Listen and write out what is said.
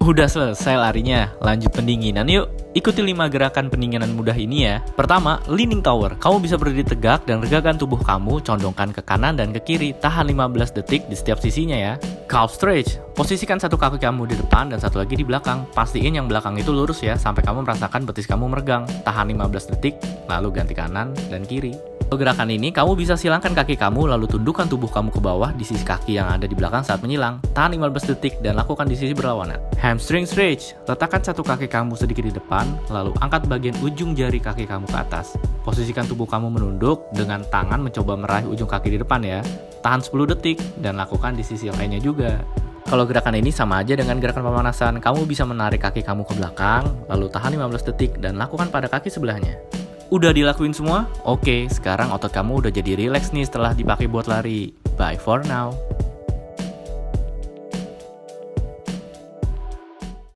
Udah selesai larinya, lanjut pendinginan yuk. Ikuti 5 gerakan pendinginan mudah ini ya. Pertama, leaning tower. Kamu bisa berdiri tegak dan regangkan tubuh kamu, condongkan ke kanan dan ke kiri. Tahan 15 detik di setiap sisinya ya. Calf stretch. Posisikan satu kaki kamu di depan dan satu lagi di belakang. Pastiin yang belakang itu lurus ya, sampai kamu merasakan betis kamu meregang. Tahan 15 detik, lalu ganti kanan dan kiri. Untuk gerakan ini, kamu bisa silangkan kaki kamu lalu tundukkan tubuh kamu ke bawah di sisi kaki yang ada di belakang saat menyilang. Tahan 15 detik dan lakukan di sisi berlawanan. Hamstring stretch. Letakkan satu kaki kamu sedikit di depan, lalu angkat bagian ujung jari kaki kamu ke atas. Posisikan tubuh kamu menunduk dengan tangan mencoba meraih ujung kaki di depan ya. Tahan 10 detik dan lakukan di sisi lainnya juga. Kalau gerakan ini sama aja dengan gerakan pemanasan, kamu bisa menarik kaki kamu ke belakang, lalu tahan 15 detik dan lakukan pada kaki sebelahnya. Udah dilakuin semua? Oke, sekarang otot kamu udah jadi rileks nih setelah dipakai buat lari. Bye for now.